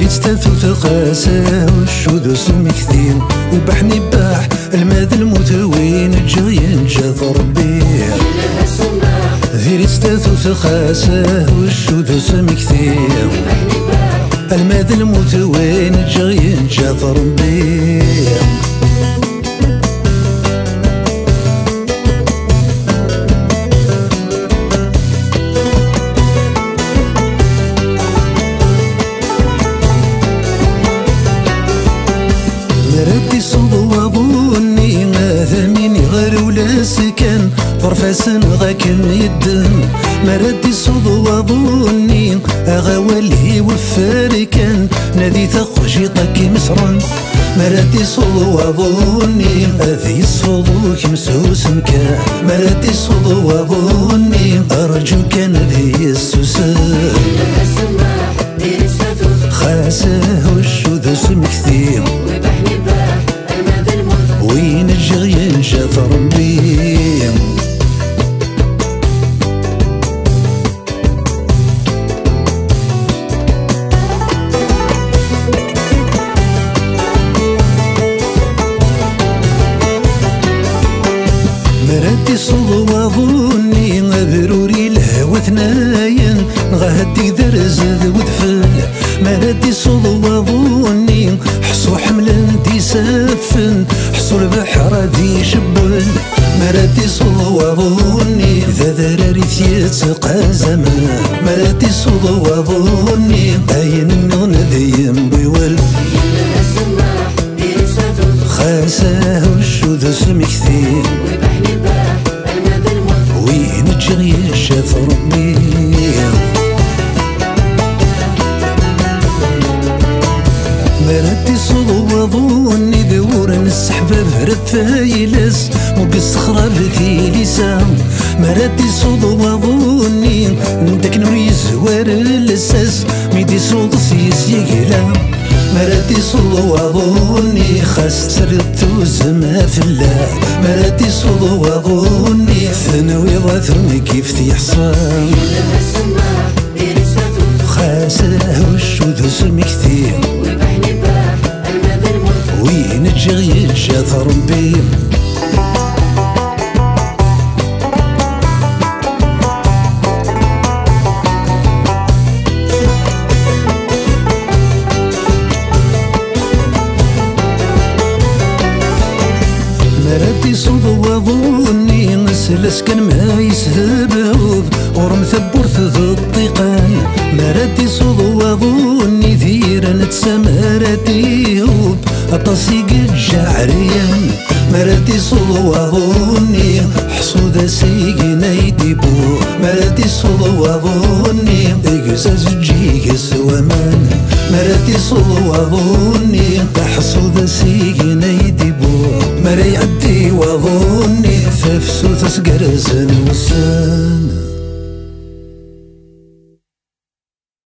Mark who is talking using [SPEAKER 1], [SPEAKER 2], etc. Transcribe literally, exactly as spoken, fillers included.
[SPEAKER 1] ستاثو ثقاسة والشوذ سمي كثير وبحني باح الماذ المثوين جاين جاث ربي ذيري ستاثو ثقاسة والشوذ سمي كثير الماذ المثوين جاين جاث ربي ردي صدوة ظني ثميني غير ولا سكن طرفاسن غاك يدن ما ردي صدوة ظني أغاولي وفاركن نادي ثقجيطك مصرا ما ردي صدوة ظني أذي صدوك مسوس مكان ما ردي صدوة ظني أرجو كان ذي السوسان خاسه والشوذ سم كثير وين الجغيان جاث ربي مراتي صدوة ظني غبروري الهوى ثناين غهدي درز ذو دفل مراتي صدوة ظني حصو حمل دي سافن حصو البحر دي جبل مراتي صدوة ظني ذا ذراري ثيتسقى زمان مراتي صدوة ظني اين نغن ذي بيول خاسه والشوذ سمي كثير وين الجغيان جاث ربي مراتي صدوة ظني ذور السحبة رفايلس مقص خراب في لسان مراتي صدوة ظني ندك نوري زوار الاساس ميدي صوت سيس يقلام مراتي صدوة ظني خاص ترد وزما في الله مراتي صدوة ظني ثنوي ضاثرني كيف تيحصان خاسه والشوذ سمي كثير وين الجغيان جاث ربي مراتي صدوة ظني نسلس كان ما يسهبوب ورم ثبورث ذو الطيقان مراتي صدوة ظني ذيرا نتسامراتي هوب أطاسي قد جعريان مراتي صدوة ظني حصودة سيقنا يديبو مراتي صدوة ظني إقزاز جيقس ومان مراتي صدوة ظني حصودة سيقنا يديبو مرا يعدي وظني ففسو تسقرزن وسان